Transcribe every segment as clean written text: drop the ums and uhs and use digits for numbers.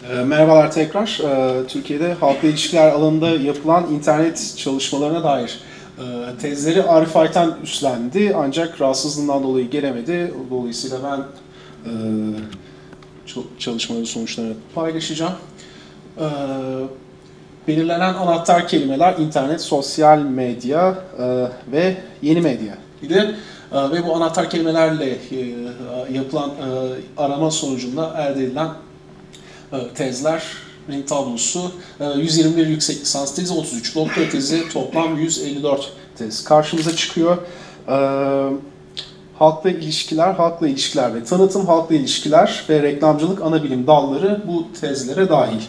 Merhabalar tekrar. Türkiye'de halkla ilişkiler alanında yapılan internet çalışmalarına dair tezleri Arif Ayten üstlendi. Ancak rahatsızlığından dolayı gelemedi. Dolayısıyla ben çalışmaların sonuçlarını paylaşacağım. Belirlenen anahtar kelimeler internet, sosyal medya ve yeni medya idi. Ve bu anahtar kelimelerle yapılan arama sonucunda elde edilen tezlerin tablosu 121 yüksek lisans tezi, 33 doktora tezi, toplam 154 tez karşımıza çıkıyor. Halkla ilişkiler ve tanıtım, halkla ilişkiler ve reklamcılık ana bilim dalları bu tezlere dahil.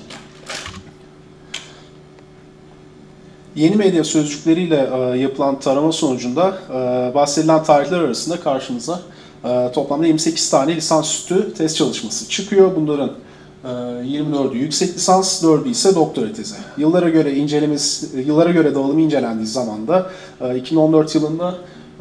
Yeni medya sözcükleriyle yapılan tarama sonucunda bahsedilen tarihler arasında karşımıza toplamda 28 tane lisansüstü tez çalışması çıkıyor. Bunların 24'ü yüksek lisans, 4'ü ise doktora tezi. Yıllara göre dağılımı incelendiği zaman da 2014 yılında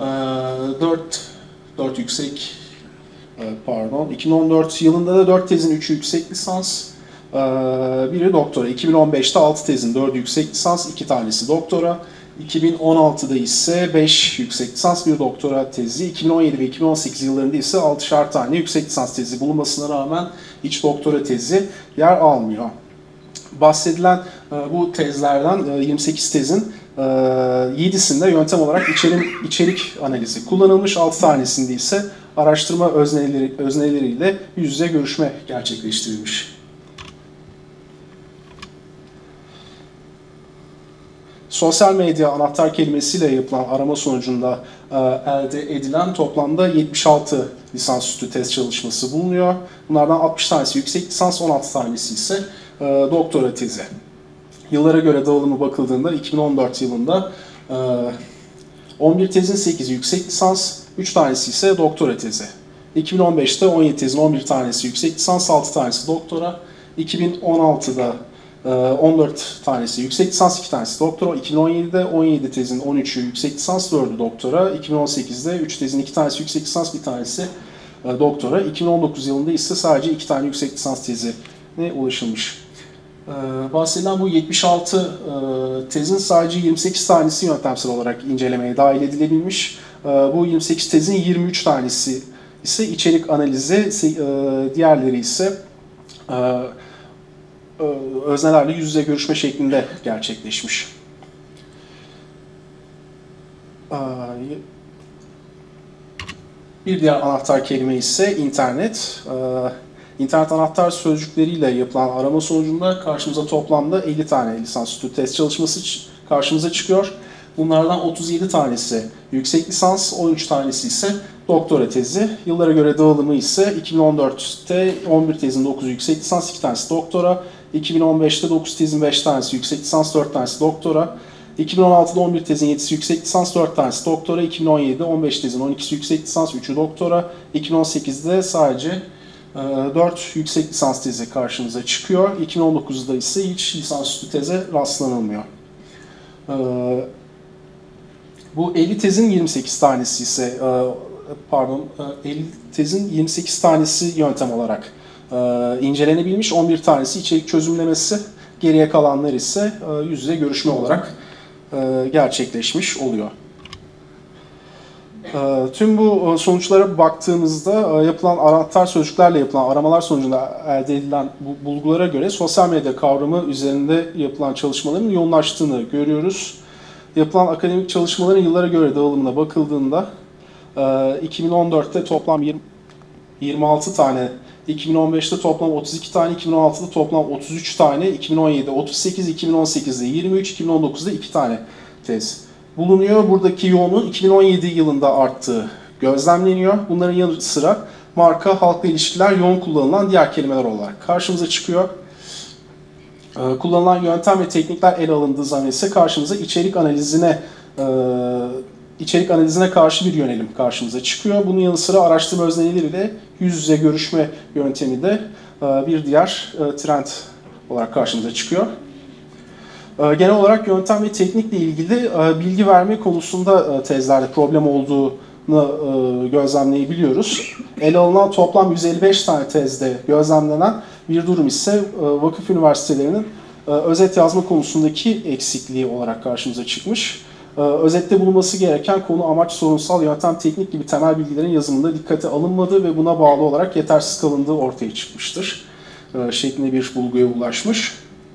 2014 yılında da 4 tezin 3'ü yüksek lisans, biri doktora. 2015'te 6 tezin 4'ü yüksek lisans, 2 tanesi doktora. 2016'da ise 5 yüksek lisans, 1 doktora tezi. 2017 ve 2018 yıllarında ise 6'şar tane yüksek lisans tezi bulunmasına rağmen hiç doktora tezi yer almıyor. Bahsedilen bu tezlerden 28 tezin 7'sinde yöntem olarak içerik analizi kullanılmış, 6 tanesinde ise araştırma özneleriyle yüz yüze görüşme gerçekleştirilmiş. Sosyal medya anahtar kelimesiyle yapılan arama sonucunda elde edilen toplamda 76 lisansüstü tez çalışması bulunuyor. Bunlardan 60 tanesi yüksek lisans, 16 tanesi ise doktora tezi. Yıllara göre dağılımı bakıldığında 2014 yılında 11 tezin 8'i yüksek lisans, 3 tanesi ise doktora tezi. 2015'te 17 tezin 11 tanesi yüksek lisans, 6 tanesi doktora. 2016'da 14 tanesi yüksek lisans, 2 tanesi doktora. 2017'de 17 tezin 13'ü yüksek lisans, 4'ü doktora. 2018'de 3 tezin 2 tanesi yüksek lisans, 1 tanesi doktora. 2019 yılında ise sadece 2 tane yüksek lisans tezine ulaşılmış. Bahsedilen bu 76 tezin sadece 28 tanesi yöntemsel olarak incelemeye dahil edilebilmiş. Bu 28 tezin 23 tanesi ise içerik analizi, diğerleri ise öznelerle yüz yüze görüşme şeklinde gerçekleşmiş. Bir diğer anahtar kelime ise internet. İnternet anahtar sözcükleriyle yapılan arama sonucunda karşımıza toplamda 50 tane lisansüstü test çalışması karşımıza çıkıyor. Bunlardan 37 tanesi yüksek lisans, 13 tanesi ise doktora tezi. Yıllara göre dağılımı ise 2014'te 11 tezin 9'u yüksek lisans, 2 tanesi doktora. 2015'te 9 tezin 5 tanesi yüksek lisans, 4 tanesi doktora. 2016'da 11 tezin 7'si yüksek lisans, 4 tanesi doktora. 2017'de 15 tezin 12'si yüksek lisans, 3'ü doktora. 2018'de sadece 4 yüksek lisans tezi karşımıza çıkıyor. 2019'da ise hiç lisansüstü teze rastlanılmıyor. Bu 50 tezin 28 tanesi ise 50 tezin 28 tanesi yöntem olarak incelenebilmiş. 11 tanesi içerik çözümlemesi, geriye kalanlar ise yüz yüze görüşme olarak gerçekleşmiş oluyor. Tüm bu sonuçlara baktığımızda yapılan anahtar sözcüklerle yapılan aramalar sonucunda elde edilen bu bulgulara göre sosyal medya kavramı üzerinde yapılan çalışmaların yoğunlaştığını görüyoruz. Yapılan akademik çalışmaların yıllara göre dağılımına bakıldığında 2014'te toplam 26 tane, 2015'te toplam 32 tane, 2016'da toplam 33 tane, 2017'de 38, 2018'de 23, 2019'da 2 tane tez bulunuyor. Buradaki yoğunluğun 2017 yılında arttığı gözlemleniyor. Bunların yanı sıra marka, halkla ilişkiler yoğun kullanılan diğer kelimeler olarak karşımıza çıkıyor. Kullanılan yöntem ve teknikler ele alındığı zaman ise karşımıza içerik analizine karşı bir yönelim karşımıza çıkıyor. Bunun yanı sıra araştırma özneleriyle yüz yüze görüşme yöntemi de bir diğer trend olarak karşımıza çıkıyor. Genel olarak yöntem ve teknikle ilgili bilgi verme konusunda tezlerde problem olduğunu gözlemleyebiliyoruz. Ele alınan toplam 155 tane tezde gözlemlenen bir durum ise vakıf üniversitelerinin özet yazma konusundaki eksikliği olarak karşımıza çıkmış. Özette bulunması gereken konu, amaç, sorunsal, yöntem, teknik gibi temel bilgilerin yazımında dikkate alınmadığı ve buna bağlı olarak yetersiz kalındığı ortaya çıkmıştır. Şeklinde bir bulguya ulaşmış.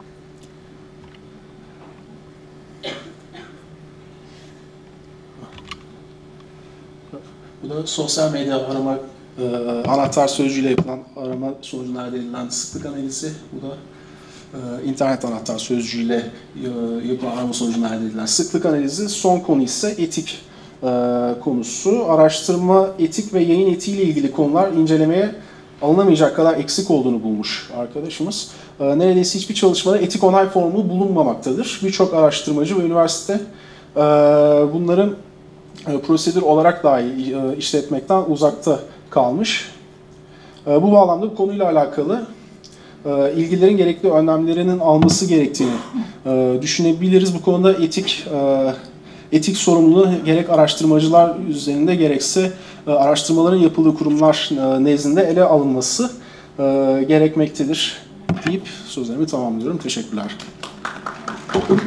Bu da sosyal medya arama anahtar sözcüğüyle yapılan arama sonucunda elde edilen sıklık analizi. Bu da internet anahtar sözcüğüyle yapılan arama sonucunda elde edilen sıklık analizi. Son konu ise etik konusu. Araştırma, etik ve yayın etiğiyle ilgili konular incelemeye alınamayacak kadar eksik olduğunu bulmuş arkadaşımız. Neredeyse hiçbir çalışmada etik onay formu bulunmamaktadır. Birçok araştırmacı ve üniversite bunların prosedür olarak dahi işletmekten uzakta kalmış. Bu bağlamda bu konuyla alakalı ilgililerin gerekli önlemlerinin alması gerektiğini düşünebiliriz. Bu konuda etik sorumluluğu gerek araştırmacılar üzerinde gerekse araştırmaların yapıldığı kurumlar nezdinde ele alınması gerekmektedir deyip sözlerimi tamamlıyorum. Teşekkürler.